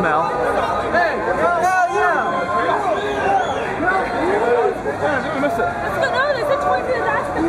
smell. Hey! Hell yeah! Yeah, we missed it. Let's go. No, they said 20 minutes after.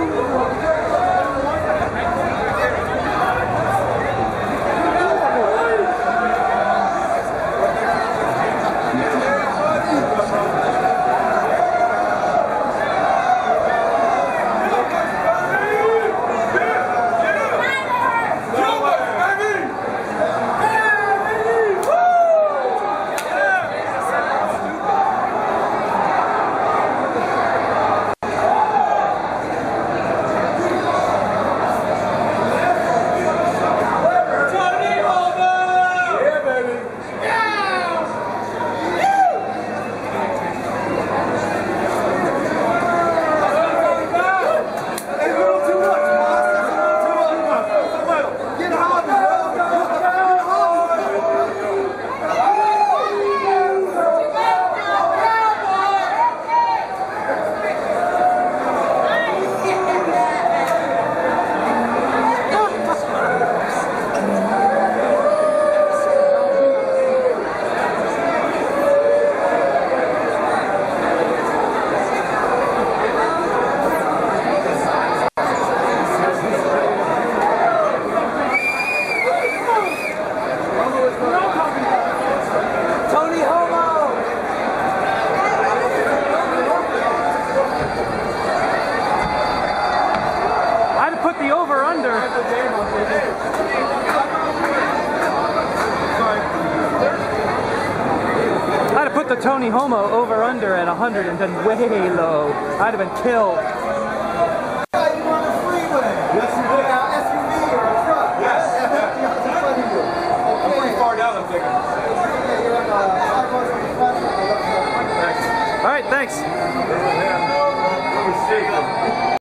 The Tony Homo over under at 100 and then way low. I'd have been killed. You on the freeway? Yes, you did. SUV or a truck? Yes. I'm pretty far down, I'm thinking. All right, thanks.